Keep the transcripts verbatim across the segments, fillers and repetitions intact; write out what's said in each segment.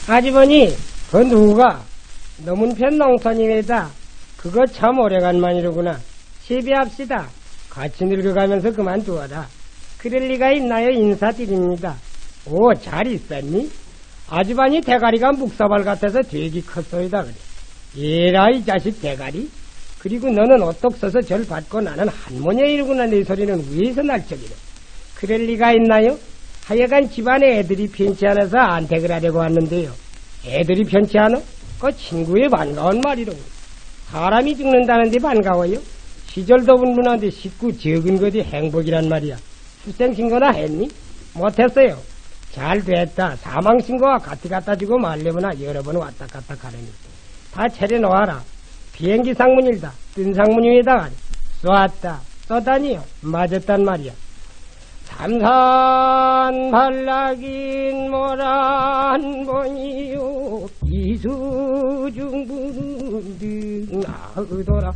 아주머니, 그 누가 너문편 농촌이외다. 그거 참 오래간만이로구나. 시비합시다. 같이 늙어가면서 그만두어라. 그럴 리가 있나요? 인사드립니다. 오, 잘 있었니? 아주머니 대가리가 묵사발 같아서 되게 컸소이다 그래. 얘라 이 자식 대가리. 그리고 너는 어떡 써서 절 받고 나는 할머니이로구나. 내 소리는 위에서 날 적이네. 그럴 리가 있나요? 하여간 집안에 애들이 편치 않아서 안택을 하려고 왔는데요. 애들이 편치 않아? 그 친구의 반가운 말이로군. 사람이 죽는다는데 반가워요? 시절도 분분한데 식구 적은 것이 행복이란 말이야. 출생신고나 했니? 못했어요. 잘 됐다. 사망신고와 같이 갖다 주고 말려보나 여러 번 왔다 갔다 가려니. 다 차려놓아라. 비행기 상문일다. 뜬 상문 위에다가 쏘았다. 쏘다니요. 맞았단 말이야. 삼산 발락인 모란 보니요. 이수중부는 등하더라.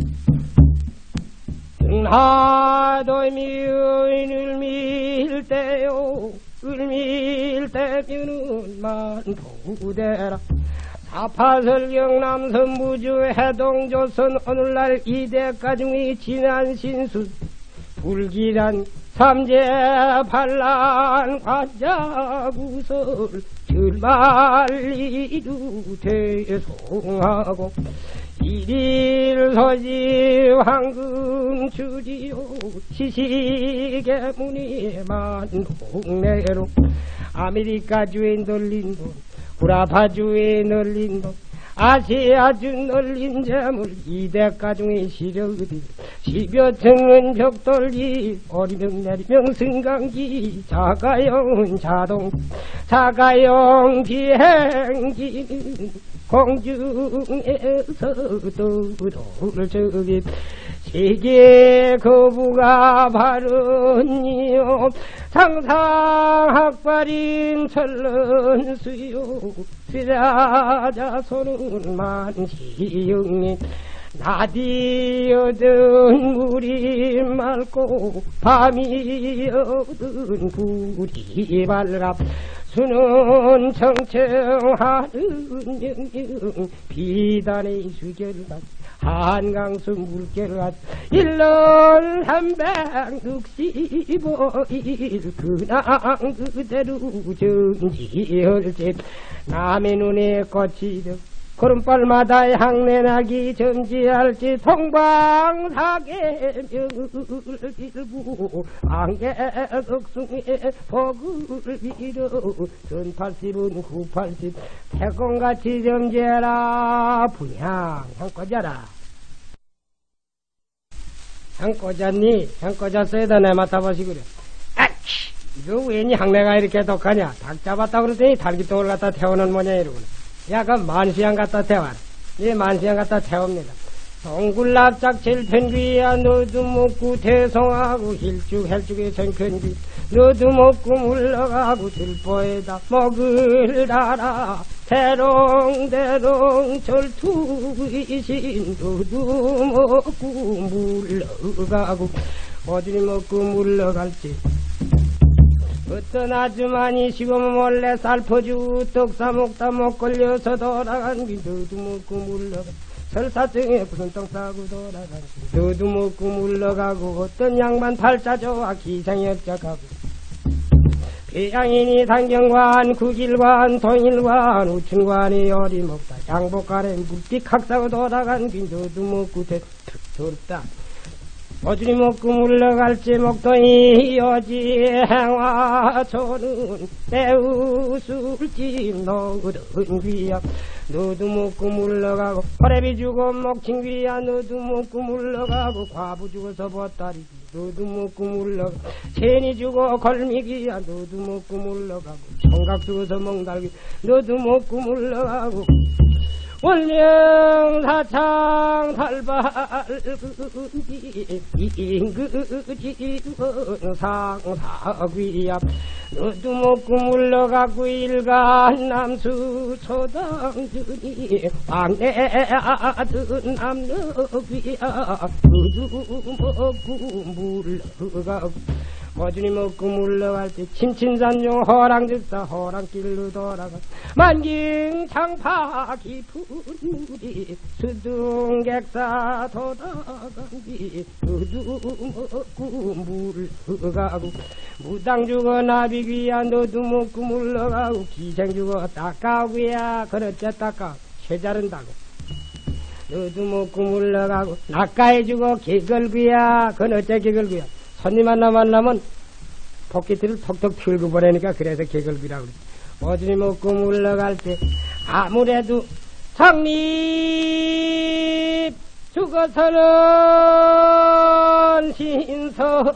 등하도면 을밀때요. 을밀때면은 만부대라. 사파설경 남선부주 해동조선 오늘날 이대가중의 지난 신수 불길한 삼재 반란 관자구설 줄말리루 대송하고 일일 서지 황금줄이요 시식의 문이 만홍내로 아메리카주에 널린 돈 구라파주에 널린 돈 아시아주 널린 재물 이대가중에 시려으리 십여 층은 벽돌기 어리명 내리명 승강기 자가용 자동 자가용 비행기는 공중에서 도를 저기 세계 거부가 바른이요 상상학발인 철런수요 스라자 손은 만시영님 나디어든 물이 맑고 밤이어든 불이 밝아 수는 청청하는 영영 비단의 수결밭 한강수 물결밭 일월 삼백육십오일 근황 그대로 정지혈제 남의 눈에 꽃이 득 구름발마다 향내나기 점지할지 통방사계 명을 빌고 안개덕숭에 복을 빌어 전팔십은 구팔십 태공같이 점지해라. 분향 향 꽂아라. 향 꽂았니? 향 꽂았어야다. 내 맡아보시구려. 아치! 이거 왠지 향내가 이렇게 독하냐? 닭 잡았다 그러더니 달기똥을 갖다 태우는 모양이로구나. 야, 그 만시양 갖다 태워라. 예, 만시양 갖다 태웁니다. 동굴납작 젤편귀야 너도 먹고 대성하고 힐쭉 헬쭉의 전편귀 너도 먹고 물러가고 들보에다 먹을 달아 대롱대롱 절투이신 너도 먹고 물러가고 어디 먹고 물러갈지 어떤 아주머니 시금 몰래 살퍼주고 떡 싸먹다 못 걸려서 돌아간 기 너도 먹고 물러가 설사증에 무슨 떡 싸고 돌아간 기 너도 먹고 물러가고 어떤 양반 팔자 좋아 기상역작하고 배양인이 단경관 구길관 동일관 우춘관이 어리먹다 양복가래 물빛 학사고 돌아간 기 너도 먹고 대툭 어주리 먹고 물러갈지 목동이 여지 행화초는 때우술집 너거든 귀야 너도 먹고 물러가고 호래비 주고 목친 귀야 너도 먹고 물러가고 과부 주고서 보따리기 너도 먹고 물러가고 체니 주고 걸미기야 너도 먹고 물러가고 청각 주고서 멍달기 너도 먹고 물러가고 원명사창 달발근기 임그지원 상사귀야 너도 먹고 물러가고 일간 남수 초당준이 막내 아들 남너귀야 너도 먹고 물러가고 모준이 먹고 물러갈 때 침친산중 호랑즉사 호랑길로 돌아가 만경창파 깊은 물이 수둥객사 도다간뒤 너도 먹고 물러가고 무당 죽어 나비 귀야 너도 먹고 물러가고 기생 죽어 닦아오구야 그렇지 닦아 쇠자른다고 너도 먹고 물러가고 낚아해 주고 개걸구야 그건 어째 개걸구야 손님 하나 만나면 복귀티를 톡톡 튀고 보내니까 그래서 개걸구라고 그래. 모준이 먹고 물러갈 때 아무래도 성립 죽어서는 신선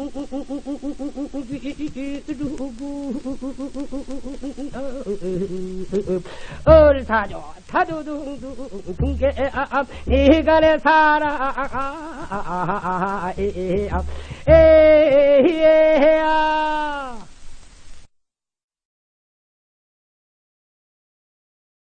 귀루구 얼타조 타두둥둥 둥개암 이간의 사랑 에야